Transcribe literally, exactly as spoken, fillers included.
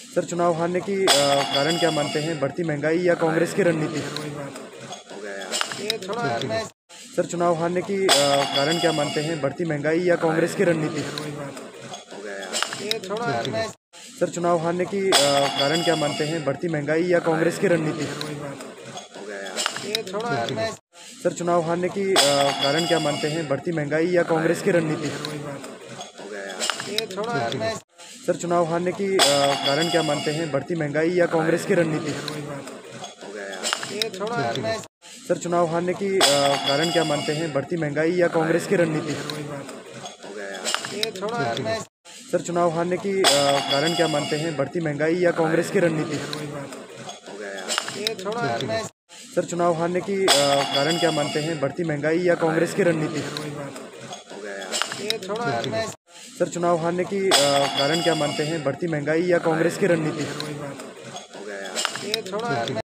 Sir, चुनाव हारने की अ, कारण क्या मानते हैं? बढ़ती महंगाई या कांग्रेस की रणनीति? सर, चुनाव हारने की अ, कारण क्या मानते हैं? बढ़ती महंगाई या कांग्रेस की रणनीति? सर, चुनाव हारने की अ, कारण क्या मानते हैं? बढ़ती महंगाई या कांग्रेस की रणनीति? सर, चुनाव हारने की अ, कारण क्या मानते हैं? बढ़ती महंगाई या कांग्रेस की रणनीति? सर, चुनाव हारने की अ, कारण क्या मानते हैं? बढ़ती महंगाई या कांग्रेस की रणनीति? सर, चुनाव हारने की अ, कारण क्या मानते हैं? बढ़ती महंगाई या कांग्रेस की रणनीति? सर, चुनाव हारने की अ, कारण क्या मानते हैं? बढ़ती महंगाई या कांग्रेस की रणनीति? सर, चुनाव हारने की अ, कारण क्या मानते हैं? बढ़ती महंगाई या कांग्रेस की रणनीति? सर, चुनाव हारने की अ, कारण क्या मानते हैं? बढ़ती महंगाई या कांग्रेस की रणनीति?